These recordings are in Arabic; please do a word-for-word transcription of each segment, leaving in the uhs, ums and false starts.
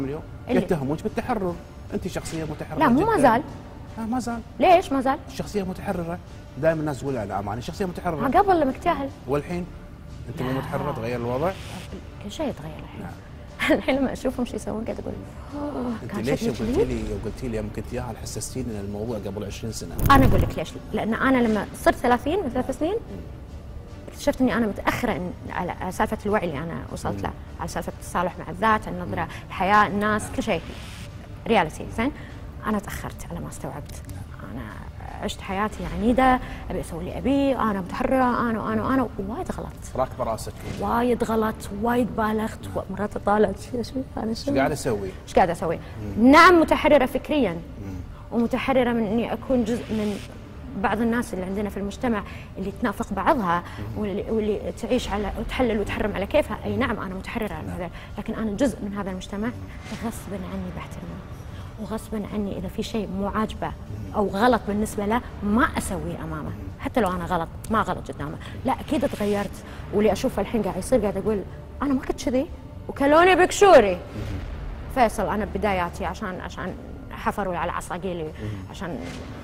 اليوم يتهموك بالتحرر، انت شخصيه متحرره. لا مو ما زال. لا ما زال. ليش ما زال؟ الشخصيه متحرره، دائما الناس تقول لا اماني شخصيه متحرره. ما قبل لما اكتاهل. والحين انت مو متحرره، تغير الوضع؟ كل شيء يتغير الحين. نعم. الحين لما اشوفهم شو يسوون قاعد اقول انت ليش قلتي لي قلتي لي يوم كنت اياها حسستيني ان الموضوع قبل عشرين سنه؟ انا اقول لك ليش، لان انا لما صرت ثلاثين من ثلاث سنين اكتشفت اني انا متاخره على سالفه الوعي اللي انا وصلت له، على سالفه التصالح مع الذات، النظره، الحياه، الناس، كل شيء رياليتي. زين انا تاخرت على ما استوعبت. انا عشت حياتي عنيده، ابي اسوي اللي ابيه، انا متحرره، انا وانا وانا وايد غلط. راكبه راسك وايد غلط، وايد بالغت، مرات طالعت شو انا ايش قاعده اسوي؟ ايش قاعده اسوي؟ نعم متحرره فكريا، ومتحرره من اني اكون جزء من بعض الناس اللي عندنا في المجتمع اللي تنافق بعضها واللي, واللي تعيش على وتحلل وتحرم على كيفها. اي نعم انا متحرره عن هذا، لكن انا جزء من هذا المجتمع غصبا عني بحترمه، وغصبا عني اذا في شيء مو عاجبه او غلط بالنسبه له ما اسويه امامه، حتى لو انا غلط ما غلط قدامه. لا اكيد تغيرت، واللي اشوفه الحين قاعد يصير قاعد اقول انا ما كنت كذي وكلوني بكشوري. فيصل انا بداياتي عشان عشان حفروا على عصاقيلي، عشان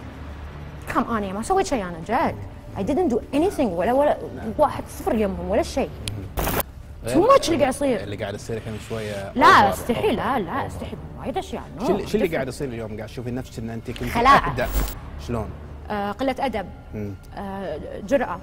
كم اني ما سويت شيء انا جد. I didn't do anything ولا ولا واحد صفر يمهم ولا شيء. تو ماتش اللي قاعد يصير اللي قاعد يصير الحين شويه. لا استحيل، لا لا استحيل وايد اشياء. شو شو اللي قاعد يصير اليوم؟ قاعد تشوفي نفسك ان انت كنت خلاعة. ابدع. شلون؟ آه قله ادب، آه جرأه،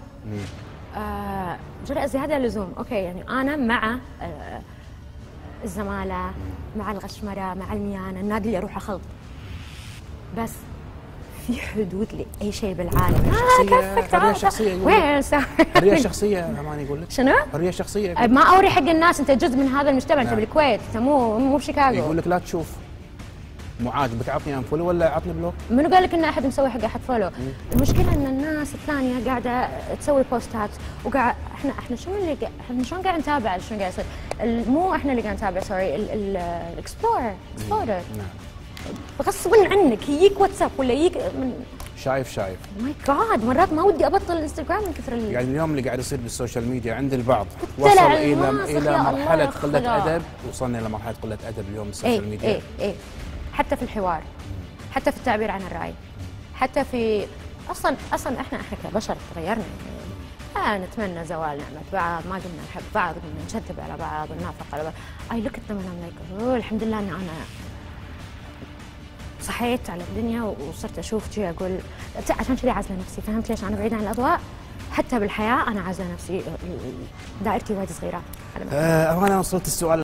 آه جرأه زياده عن اللزوم. اوكي يعني انا مع آه الزماله، مع الغشمره، مع الميانه، النادي اللي اروح اخلط، بس في حدود لاي شيء بالعالم. شخصيه حريه شخصيه وين حريه شخصيه اماني يقول لك شنو؟ حريه شخصيه. ما اوري حق الناس انت جزء من هذا المجتمع. انت بالكويت، انت مو مو بشيكاغو. يقول لك لا تشوف مو عاجبك عطني انفولو ولا عطني بلوك. منو قال لك ان احد مسوي حق احد فولو؟ المشكله ان الناس الثانيه قاعده تسوي بوستات وقاعد احنا احنا شنو اللي احنا شلون قاعد نتابع شنو قاعد يصير؟ مو احنا اللي قاعد نتابع، سوري، الاكسبلورر اكسبلورر نعم غصبا عنك يجيك واتساب ولا يجيك من شايف شايف ماي جاد. مرات ما ودي ابطل الانستغرام من كثر ال... يعني اليوم اللي قاعد يصير بالسوشيال ميديا عند البعض وصل الى الى مرحله قله ادب. وصلنا الى مرحله قله ادب اليوم بالسوشيال ميديا. اي اي حتى في الحوار، حتى في التعبير عن الراي، حتى في اصلا اصلا احنا احنا كبشر تغيرنا. آه نتمنى زوال نعمه بعض، ما قلنا نحب بعض، قلنا نشذب على بعض وننافق على بعض. اي لوك ات ذم لايك الحمد لله ان انا صحيت على الدنيا وصرت اشوف شيء اقول عشان كذي عازله نفسي. فهمت ليش انا بعيده عن الاضواء؟ حتى بالحياه انا عازله نفسي، دائرتي وايد صغيره. آه انا وصلت السؤال